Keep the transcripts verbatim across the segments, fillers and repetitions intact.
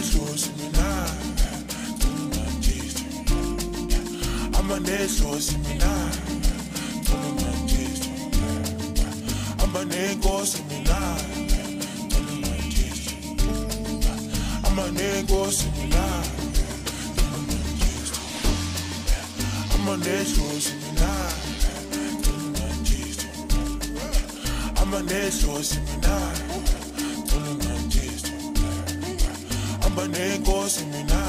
neshosi mina ngangijist ama neshosi mina ngangijist ama nenkosi mina ngangijist ama nenkosi mina ngangijist ama neshosi mina ngangijist ama neshosi mina ama nenkosi mina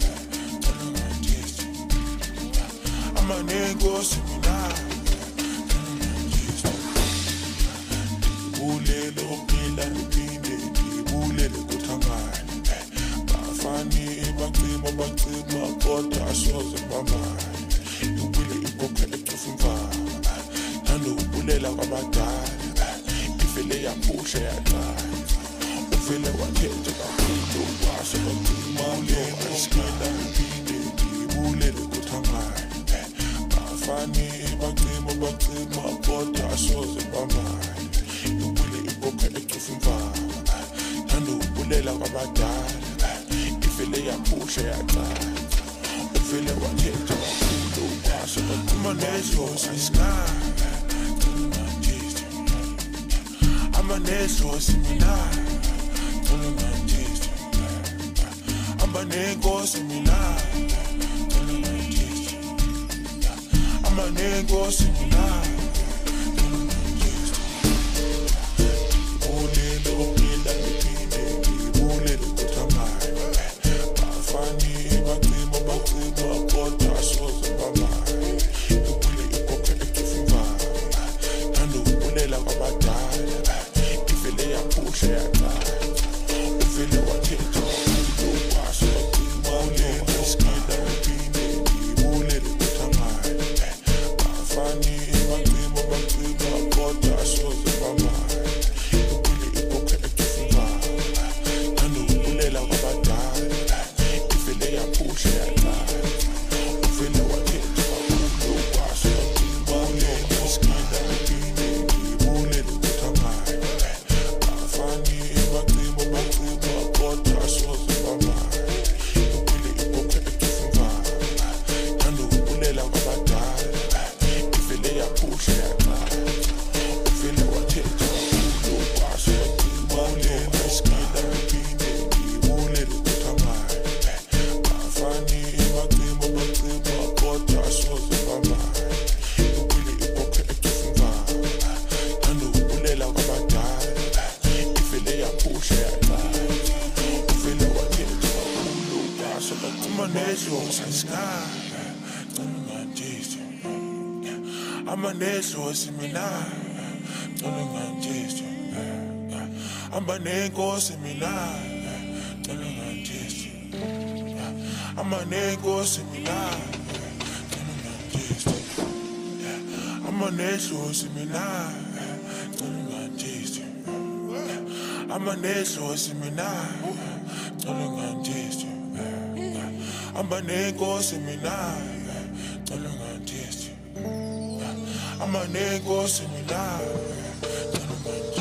ama nenkosi mina ngibulele ophila ngiphinde ngibulele kuthangane bafani bacima bacima kodwa asoze bamane ngibule ibokhe ecofa imvama nanokubulela kwabadala ifele yaphusha yaqala ufele wakhetha kakhulu washo bacima ulewa iskila ngiphinde ngibulele kuthangane bafani bacima bacima kodwa asoze bamane ngibule ibokhe ecofa imvama nanokubulela kwabadala ifele yaphusha yaqala ufele wakhetha kakhulu washo bacima neshosi iskala ama neshosi mina ngangijist ama nenkosi mina ngangijist ama nenkosi mina ngangijist ngibulele ophila ngiphinde ngibulele kuthangane bafani bacima bacima kodwa asoze bamane ngibule ibokhe ecofa imvama nanokubulela kwabadala ifele yaphusha yaqala ufele wakhetha washo bacima ulewa iskila ngiphinde ngibulele kuthangane bafani bacima bacima kodwa asoze bamane ngibule ibokhe ecofa imvama nanokubulela kwabadala ifele yaphusha yaqala ufele wakhetha kakhulu washo bacima ulewa iskila ngiphinde ngibulele kuthangane bafani bacima bacima kodwa asoze bamane ngibule ibokhe ecofa imvama nanokubulela kwabadala ifele yaphusha yaqala ufele wakhetha kakhulu washo bacima ulewa iskila ngiphinde ngibulele kuthangane bafani bacima bacima kodwa asoze bamane ngibule ibokhe ecofa imvama nanokubulela kwabadala ifele yaphusha yaqala ufele wakhetha kakhulu washo bacima neshosi iskala ngangijist ama neshosi mina ngangijist ama nenkosi mina ngangijist ama nenkosi mina ngangijist ama neshosi mina ngangijist ama neshosi mina ngangijist ama nenkosi mina ngangijist ama nenkosi mina ngangijist